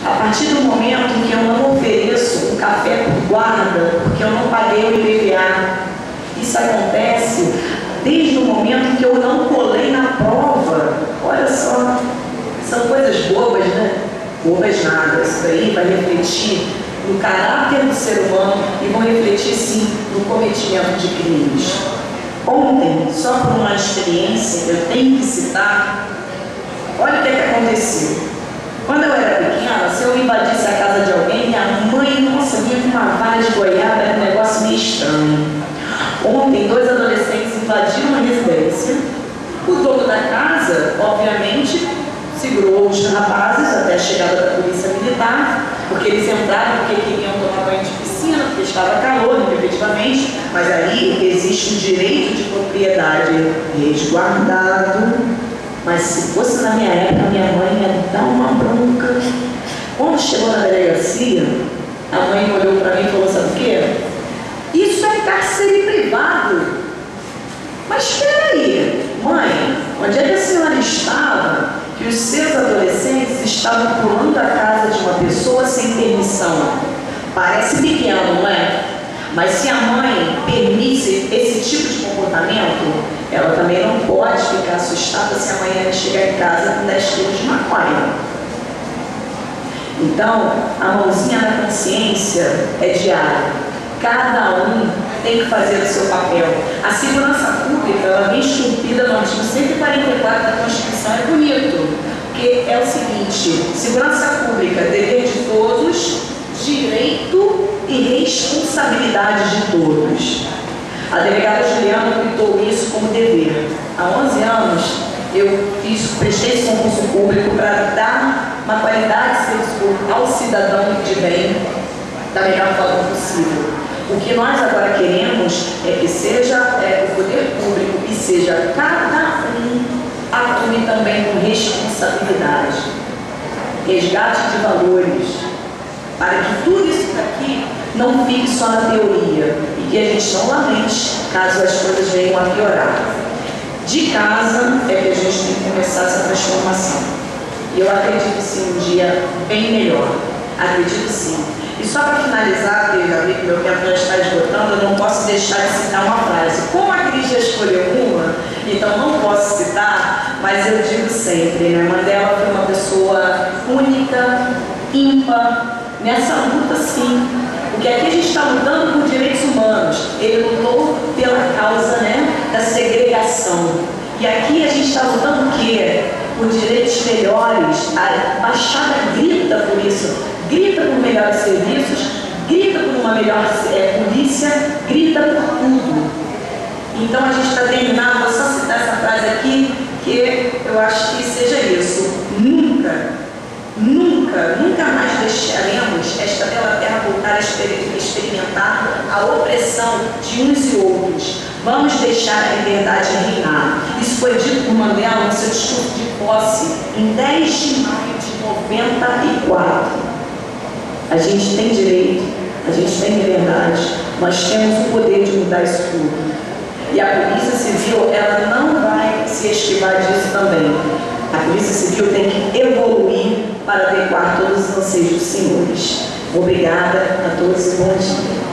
A partir do momento em que eu não ofereço um café por guarda, porque eu não paguei o IPVA, isso acontece desde o momento em que eu não colei na prova. Olha só, são coisas bobas, né? Bobas nada, isso daí vai refletir no caráter do ser humano e vão refletir sim no cometimento de crimes. Ontem, só por uma experiência, eu tenho que citar, olha o que aconteceu. Quando eu era pequena, se eu invadisse a casa de alguém, minha mãe, nossa, vinha com uma vara de goiaba, era um negócio meio estranho. Ontem, 2 adolescentes invadiram uma residência. O dono da casa, obviamente, segurou os rapazes até a chegada da polícia militar, porque eles entraram porque queriam tomar banho de piscina, porque estava calor, efetivamente, mas aí existe o direito de propriedade resguardado. Mas se fosse na minha época, minha mãe ia dar uma bronca. Quando chegou na delegacia, a mãe olhou para mim e falou, sabe o quê? Isso é cárcere privado. Mas espera aí, mãe, onde é que a senhora estava que os seus adolescentes estavam pulando a casa de uma pessoa sem permissão? Parece pequeno, não é? Mas se a mãe permite esse tipo de comportamento, ela também não pode ficar assustada se amanhã chegar em casa com 10 quilos de maconha. Então, a mãozinha na consciência é diária. Cada um tem que fazer o seu papel. A segurança pública, ela vem esculpida no artigo 144 da Constituição, é bonito, porque é o seguinte: segurança pública, dever de todos, direito e responsabilidade de todos. A delegada Juliana gritou isso como dever. Há 11 anos, eu prestei esse concurso público para dar uma qualidade de serviço ao cidadão de bem da melhor forma possível. O que nós agora queremos é que seja o poder público e seja cada um atue também com responsabilidade, resgate de valores, para que tudo isso daqui não fique só na teoria e que a gente não lamente caso as coisas venham a piorar. De casa é que a gente tem que começar essa transformação. E eu acredito sim um dia bem melhor. Acredito sim. E só para finalizar, porque eu já vi que meu tempo já está esgotando, eu não posso deixar de citar uma frase. Como a Cris já escolheu uma, então não posso citar, mas eu digo sempre, né? Mandela foi uma pessoa única, ímpar, nessa luta sim. Porque aqui a gente está lutando por direitos humanos. Ele lutou pela causa, né, da segregação. E aqui a gente está lutando o quê? Por direitos melhores. A Baixada grita por isso. Grita por melhores serviços, grita por uma melhor polícia, grita por tudo. Então a gente está terminando, vou só citar essa frase aqui, que eu acho que seja isso. Nunca mais deixaremos esta bela terra voltar a experimentar a opressão de uns e outros. Vamos deixar a liberdade reinar. Isso foi dito por Mandela no seu discurso de posse em 10 de maio de 94. A gente tem direito, a gente tem liberdade, nós temos o poder de mudar isso tudo. E a Polícia Civil, ela não vai se esquivar disso também. A Polícia Civil tem que evoluir para adequar todos os anseios dos senhores. Obrigada a todos e bom dia.